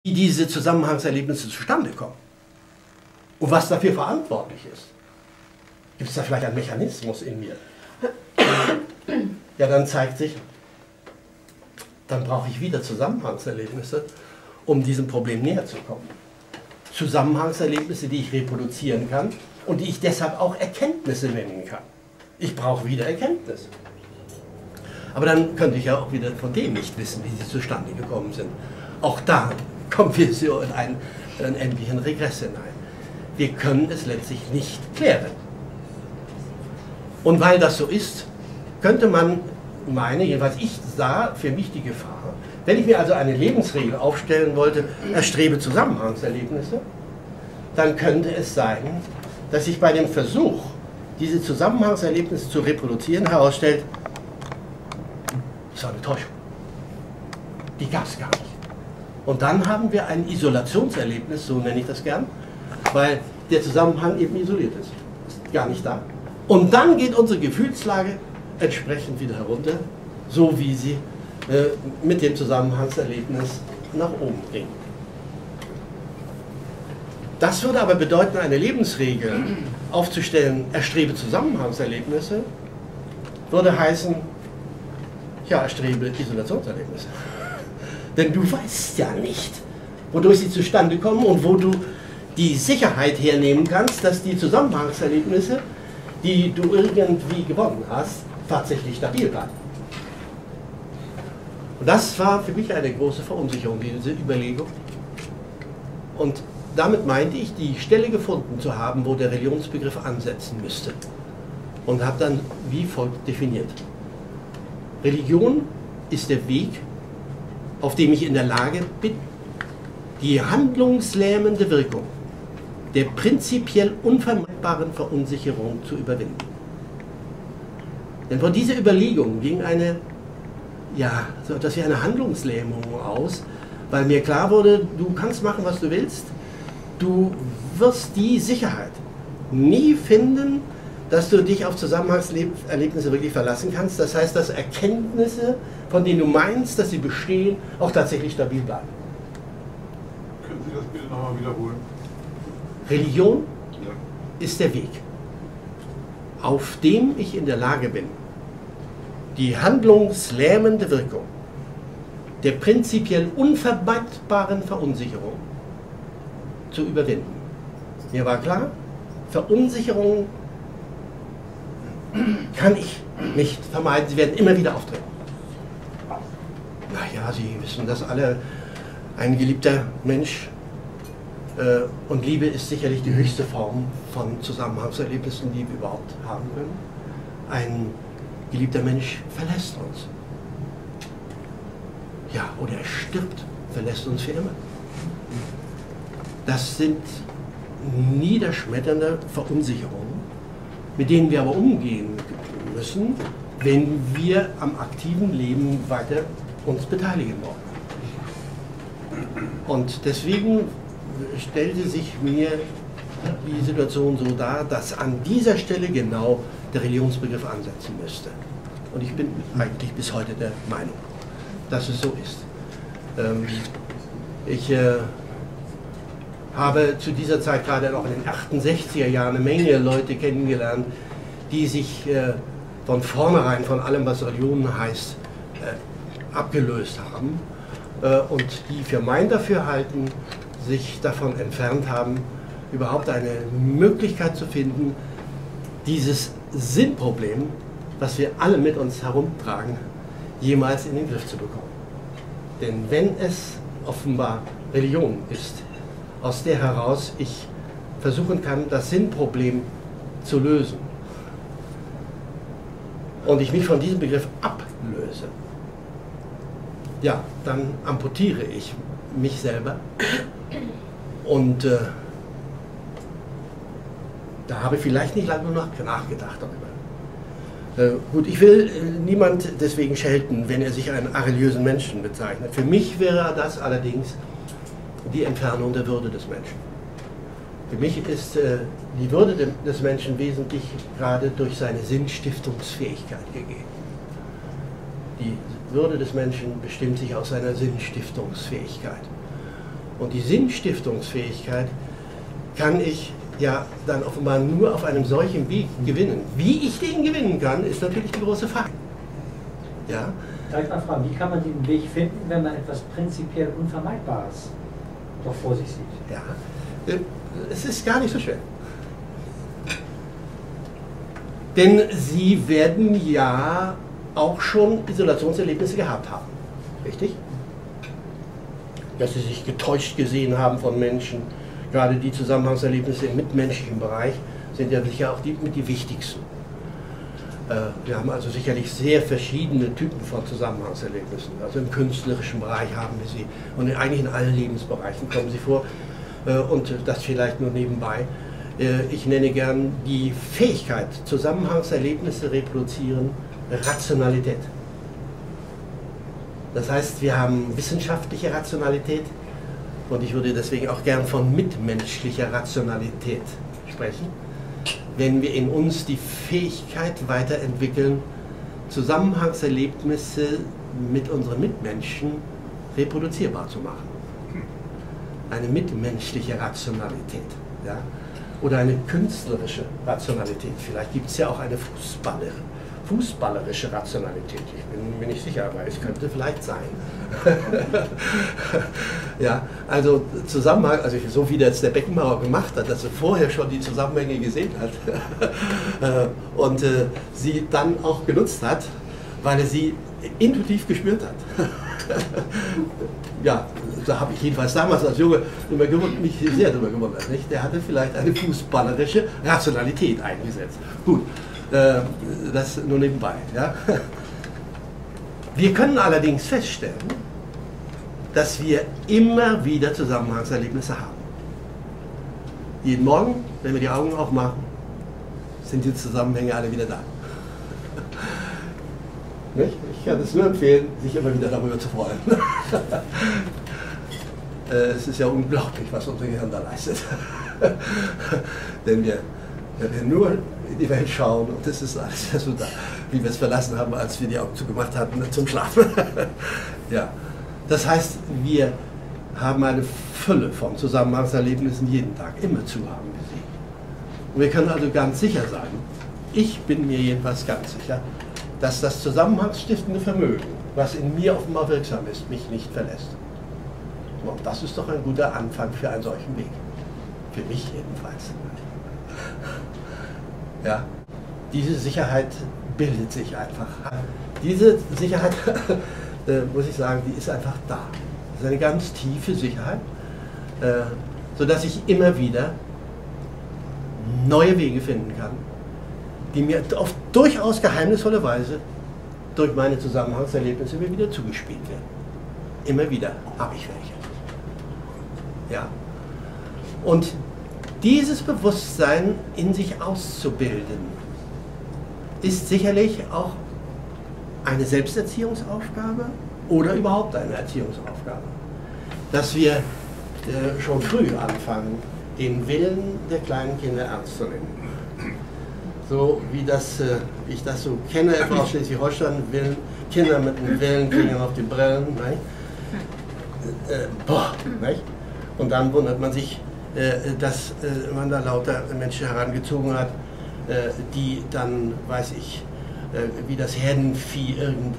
wie diese Zusammenhangserlebnisse zustande kommen und was dafür verantwortlich ist. Gibt es da vielleicht einen Mechanismus in mir? Ja, dann zeigt sich, dann brauche ich wieder Zusammenhangserlebnisse, um diesem Problem näher zu kommen. Zusammenhangserlebnisse, die ich reproduzieren kann und die ich deshalb auch Erkenntnisse nennen kann. Ich brauche wieder Erkenntnis. Aber dann könnte ich ja auch wieder von dem nicht wissen, wie sie zustande gekommen sind. Auch da kommen wir so in einen endlichen Regress hinein. Wir können es letztlich nicht klären. Und weil das so ist, könnte man meinen, jedenfalls ich sah für mich die Gefahr, wenn ich mir also eine Lebensregel aufstellen wollte, erstrebe Zusammenhangserlebnisse, dann könnte es sein, dass sich bei dem Versuch, diese Zusammenhangserlebnisse zu reproduzieren, herausstellt, das war eine Täuschung. Die gab es gar nicht. Und dann haben wir ein Isolationserlebnis, so nenne ich das gern, weil der Zusammenhang eben isoliert ist. Ist gar nicht da. Und dann geht unsere Gefühlslage entsprechend wieder herunter, so wie sie mit dem Zusammenhangserlebnis nach oben ging. Das würde aber bedeuten, eine Lebensregel aufzustellen, erstrebe Zusammenhangserlebnisse, würde heißen, ja, erstrebe Isolationserlebnisse. Denn du weißt ja nicht, wodurch sie zustande kommen und wo du die Sicherheit hernehmen kannst, dass die Zusammenhangserlebnisse, die du irgendwie gewonnen hast, tatsächlich stabil bleiben. Und das war für mich eine große Verunsicherung, diese Überlegung. Und damit meinte ich, die Stelle gefunden zu haben, wo der Religionsbegriff ansetzen müsste. Und habe dann wie folgt definiert. Religion ist der Weg, auf dem ich in der Lage bin, die handlungslähmende Wirkung der prinzipiell unvermeidbaren Verunsicherung zu überwinden. Denn von dieser Überlegung ging eine, ja, so etwas wie eine Handlungslähmung aus, weil mir klar wurde, du kannst machen, was du willst, du wirst die Sicherheit nie finden, dass du dich auf Zusammenhangserlebnisse wirklich verlassen kannst. Das heißt, dass Erkenntnisse, von denen du meinst, dass sie bestehen, auch tatsächlich stabil bleiben. Können Sie das bitte nochmal wiederholen? Religion ist der Weg, auf dem ich in der Lage bin, die handlungslähmende Wirkung der prinzipiell unvermeidbaren Verunsicherung zu überwinden. Mir war klar, Verunsicherung kann ich nicht vermeiden, sie werden immer wieder auftreten. Naja, Sie wissen das alle, ein geliebter Mensch, und Liebe ist sicherlich die höchste Form von Zusammenhangserlebnissen, die wir überhaupt haben können. Ein geliebter Mensch verlässt uns. Ja, oder er stirbt, verlässt uns für immer. Das sind niederschmetternde Verunsicherungen, mit denen wir aber umgehen müssen, wenn wir am aktiven Leben weiter uns beteiligen wollen. Und deswegen stellte sich mir die Situation so dar, dass an dieser Stelle genau der Religionsbegriff ansetzen müsste. Und ich bin eigentlich bis heute der Meinung, dass es so ist. Ich habe zu dieser Zeit gerade noch in den 68er Jahren eine Menge Leute kennengelernt, die sich von vornherein von allem, was Religion heißt, abgelöst haben und die für mein Dafürhalten sich davon entfernt haben, überhaupt eine Möglichkeit zu finden, dieses Sinnproblem, was wir alle mit uns herumtragen, jemals in den Griff zu bekommen. Denn wenn es offenbar Religion ist, aus der heraus ich versuchen kann, das Sinnproblem zu lösen, und ich mich von diesem Begriff ablöse, ja, dann amputiere ich mich selber. Und da habe ich vielleicht nicht lange nachgedacht darüber. Gut, ich will niemand deswegen schelten, wenn er sich einen areliösen Menschen bezeichnet. Für mich wäre das allerdings die Entfernung der Würde des Menschen. Für mich ist die Würde des Menschen wesentlich gerade durch seine Sinnstiftungsfähigkeit gegeben. Die Würde des Menschen bestimmt sich aus seiner Sinnstiftungsfähigkeit. Und die Sinnstiftungsfähigkeit kann ich ja dann offenbar nur auf einem solchen Weg gewinnen. Wie ich den gewinnen kann, ist natürlich die große Frage. Ja? Darf ich mal fragen, wie kann man den Weg finden, wenn man etwas prinzipiell Unvermeidbares doch vor sich sieht? Ja, es ist gar nicht so schwer. Denn Sie werden ja auch schon Isolationserlebnisse gehabt haben. Richtig? Dass Sie sich getäuscht gesehen haben von Menschen. Gerade die Zusammenhangserlebnisse im mitmenschlichen Bereich sind ja sicher auch die wichtigsten. Wir haben also sicherlich sehr verschiedene Typen von Zusammenhangserlebnissen. Also im künstlerischen Bereich haben wir sie und eigentlich in allen Lebensbereichen kommen sie vor. Und das vielleicht nur nebenbei. Ich nenne gern die Fähigkeit, Zusammenhangserlebnisse reproduzieren, Rationalität. Das heißt, wir haben wissenschaftliche Rationalität und ich würde deswegen auch gern von mitmenschlicher Rationalität sprechen, wenn wir in uns die Fähigkeit weiterentwickeln, Zusammenhangserlebnisse mit unseren Mitmenschen reproduzierbar zu machen. Eine mitmenschliche Rationalität, ja? Oder eine künstlerische Rationalität. Vielleicht gibt es ja auch eine fußballerische Rationalität. Ich bin mir nicht sicher, aber es könnte vielleicht sein. Ja, also Zusammenhang, also so wie das der Beckenbauer gemacht hat, dass er vorher schon die Zusammenhänge gesehen hat und sie dann auch genutzt hat, weil er sie intuitiv gespürt hat. Ja, da habe ich jedenfalls damals als Junge mich sehr darüber gewundert. Nicht? Der hatte vielleicht eine fußballerische Rationalität eingesetzt. Gut, das nur nebenbei. Ja? Wir können allerdings feststellen, dass wir immer wieder Zusammenhangserlebnisse haben. Jeden Morgen, wenn wir die Augen aufmachen, sind die Zusammenhänge alle wieder da. Nicht? Ich kann es nur empfehlen, sich immer wieder darüber zu freuen. Es ist ja unglaublich, was unser Gehirn da leistet. Denn wir nur in die Welt schauen und das ist alles so da, wie wir es verlassen haben, als wir die Augen zugemacht hatten zum Schlafen. Ja. Das heißt, wir haben eine Fülle von Zusammenhangserlebnissen jeden Tag, immerzu haben wir sie. Und wir können also ganz sicher sagen, ich bin mir jedenfalls ganz sicher, dass das zusammenhangsstiftende Vermögen, was in mir offenbar wirksam ist, mich nicht verlässt. Und das ist doch ein guter Anfang für einen solchen Weg. Für mich jedenfalls. Ja, diese Sicherheit bildet sich einfach. Diese Sicherheit, muss ich sagen, die ist einfach da. Das ist eine ganz tiefe Sicherheit, sodass ich immer wieder neue Wege finden kann, die mir auf durchaus geheimnisvolle Weise durch meine Zusammenhangserlebnisse mir wieder zugespielt werden. Immer wieder habe ich welche. Ja. Und dieses Bewusstsein in sich auszubilden, ist sicherlich auch eine Selbsterziehungsaufgabe oder überhaupt eine Erziehungsaufgabe. Dass wir schon früh anfangen, den Willen der kleinen Kinder ernst zu nehmen. So wie ich das so kenne aus Schleswig-Holstein, Kinder mit einem Willen kriegen auf die Brillen. Nicht? Und dann wundert man sich, dass man da lauter Menschen herangezogen hat, die dann, weiß ich, wie das Herdenvieh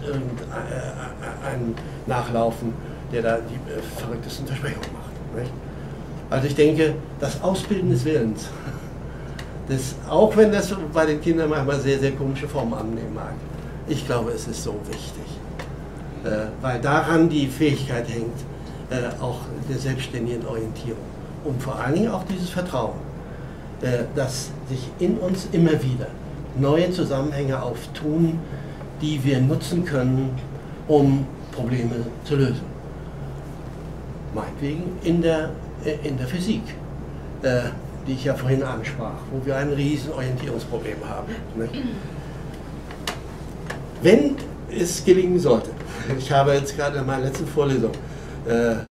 einen nachlaufen, der da die verrücktesten Versprechungen macht. Nicht? Also ich denke, das Ausbilden des Willens, auch wenn das bei den Kindern manchmal sehr, sehr komische Formen annehmen mag, ich glaube, es ist so wichtig, weil daran die Fähigkeit hängt, auch der selbstständigen Orientierung und vor allen Dingen auch dieses Vertrauen, dass sich in uns immer wieder neue Zusammenhänge auftun, die wir nutzen können, um Probleme zu lösen. Meinetwegen in der Physik, die ich ja vorhin ansprach, wo wir ein riesen Orientierungsproblem haben. Nicht? Wenn es gelingen sollte, ich habe jetzt gerade in meiner letzten Vorlesung